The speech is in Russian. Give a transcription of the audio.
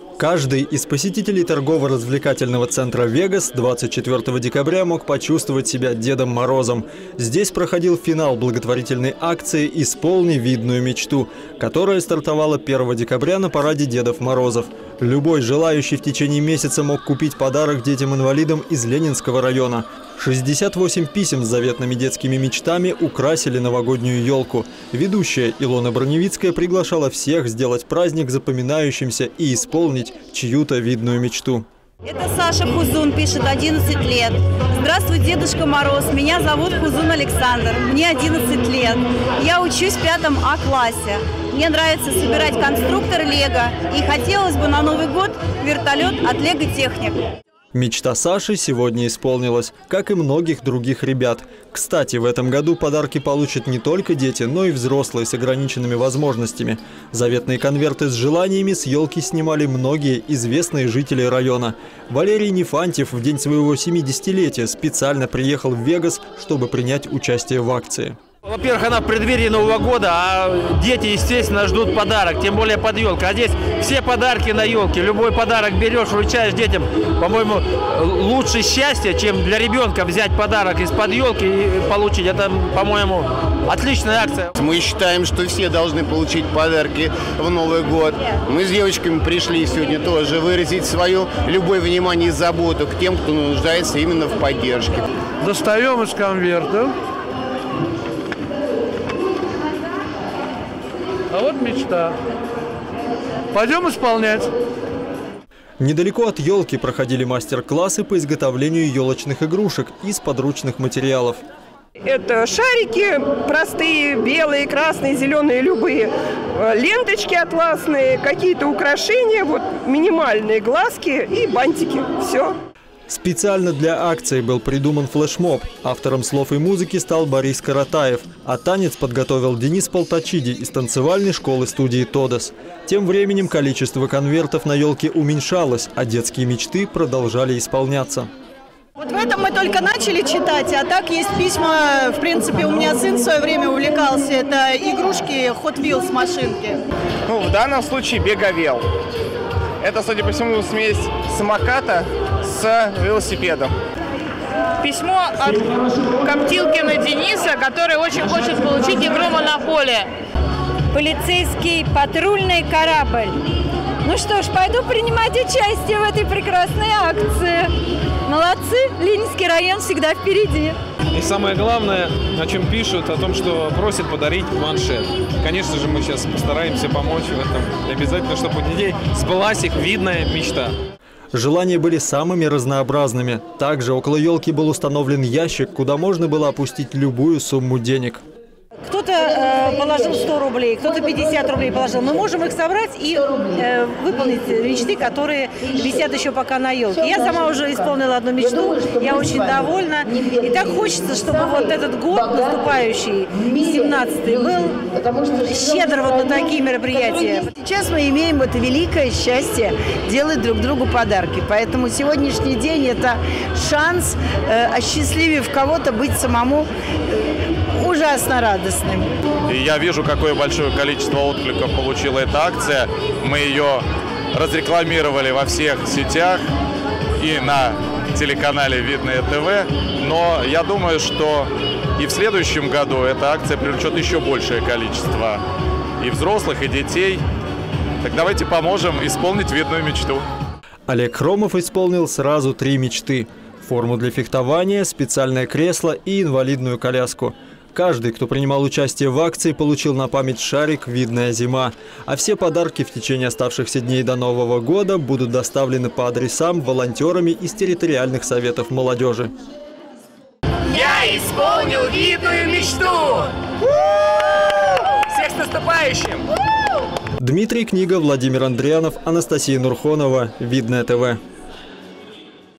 Каждый из посетителей торгово-развлекательного центра «Вегас» 24 декабря мог почувствовать себя Дедом Морозом. Здесь проходил финал благотворительной акции «Исполни видную мечту», которая стартовала 1 декабря на параде Дедов Морозов. Любой желающий в течение месяца мог купить подарок детям-инвалидам из Ленинского района. 68 писем с заветными детскими мечтами украсили новогоднюю елку. Ведущая Илона Броневицкая приглашала всех сделать праздник запоминающимся и исполнить чью-то видную мечту. Это Саша Хузун, пишет, 11 лет. Здравствуй, Дедушка Мороз. Меня зовут Хузун Александр. Мне 11 лет. Я учусь в 5 А-классе. Мне нравится собирать конструктор Лего. И хотелось бы на Новый год вертолет от Лего Техник. Мечта Саши сегодня исполнилась, как и многих других ребят. Кстати, в этом году подарки получат не только дети, но и взрослые с ограниченными возможностями. Заветные конверты с желаниями с елки снимали многие известные жители района. Валерий Нефантьев в день своего 70-летия специально приехал в Вегас, чтобы принять участие в акции. Во-первых, она в преддверии Нового года, а дети, естественно, ждут подарок, тем более под елкой. А здесь все подарки на елке. Любой подарок берешь, вручаешь детям. По-моему, лучше счастье, чем для ребенка взять подарок из-под елки и получить. Это, по-моему, отличная акция. Мы считаем, что все должны получить подарки в Новый год. Мы с девочками пришли сегодня тоже выразить свою любовь, внимание и заботу к тем, кто нуждается именно в поддержке. Достаем из конверта. А вот мечта. Пойдем исполнять. Недалеко от елки проходили мастер-классы по изготовлению елочных игрушек из подручных материалов. Это шарики простые, белые, красные, зеленые, любые. Ленточки атласные, какие-то украшения, вот минимальные глазки и бантики. Все. Специально для акции был придуман флешмоб. Автором слов и музыки стал Борис Каратаев, а танец подготовил Денис Полтачиди из танцевальной школы студии «Тодос». Тем временем количество конвертов на елке уменьшалось, а детские мечты продолжали исполняться. Вот в этом мы только начали читать, а так есть письма. В принципе, у меня сын в свое время увлекался. Это игрушки Hot Wheels машинки. В данном случае беговел. Это, судя по всему, смесь самоката с велосипедом. Письмо от Коптилкина Дениса, который очень хочет получить игру «Монополия». Полицейский патрульный корабль. Ну что ж, пойду принимать участие в этой прекрасной акции. Молодцы, Ленинский район всегда впереди. И самое главное, о чем пишут, о том, что просят подарить планшет. Конечно же, мы сейчас постараемся помочь в этом. И обязательно, чтобы у детей сбылась их видная мечта. Желания были самыми разнообразными. Также около елки был установлен ящик, куда можно было опустить любую сумму денег. Кто-то положил 100 рублей, кто-то 50 рублей положил. Мы можем их собрать и выполнить мечты, которые висят еще пока на елке. Я сама уже исполнила одну мечту, я очень довольна. И так хочется, чтобы вот этот год наступающий, 17-й, был щедр вот на такие мероприятия. Сейчас мы имеем это великое счастье делать друг другу подарки. Поэтому сегодняшний день – это шанс, осчастливив кого-то, быть самому ужасно радостным. И я вижу, какое большое количество откликов получила эта акция. Мы ее разрекламировали во всех сетях и на телеканале «Видное ТВ». Но я думаю, что и в следующем году эта акция привлечет еще большее количество и взрослых, и детей. Так давайте поможем исполнить видную мечту. Олег Хромов исполнил сразу 3 мечты: форму для фехтования, специальное кресло и инвалидную коляску. Каждый, кто принимал участие в акции, получил на память шарик «Видная зима». А все подарки в течение оставшихся дней до Нового года будут доставлены по адресам волонтерами из территориальных советов молодежи. Я исполнил видную мечту! Всех с наступающим! Дмитрий Книга, Владимир Андрианов, Анастасия Нурхонова. Видное ТВ.